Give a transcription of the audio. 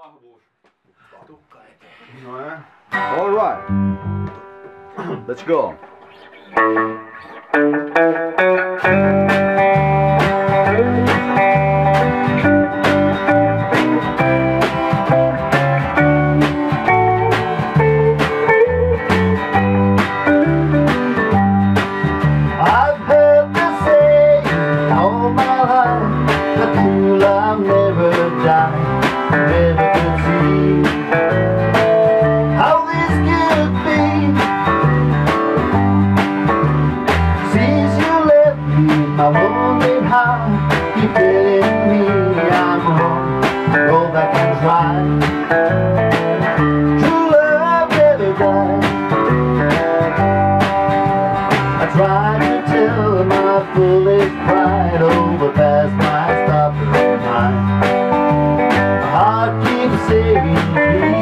All right. Let's go. I've heard this saying all my life, that true love never dies. Never could see how this could be. Since you left me, my wounded heart, you're telling me I'm wrong. Go back and try. True love never dies. I tried to tell my foolish pride over past my stubborn mind. My heart keeps saying please.